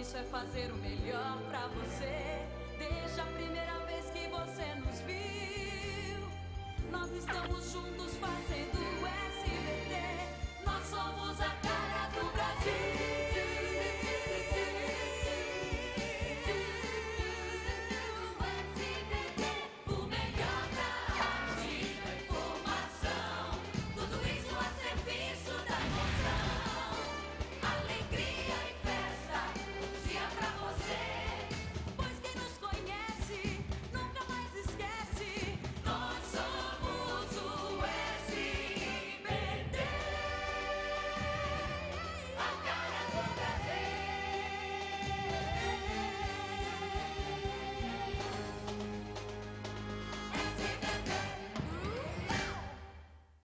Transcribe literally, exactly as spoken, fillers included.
Isso é fazer o melhor pra você. Desde a primeira vez que você nos viu, nós estamos juntos fazendo o S B T. Nós somos a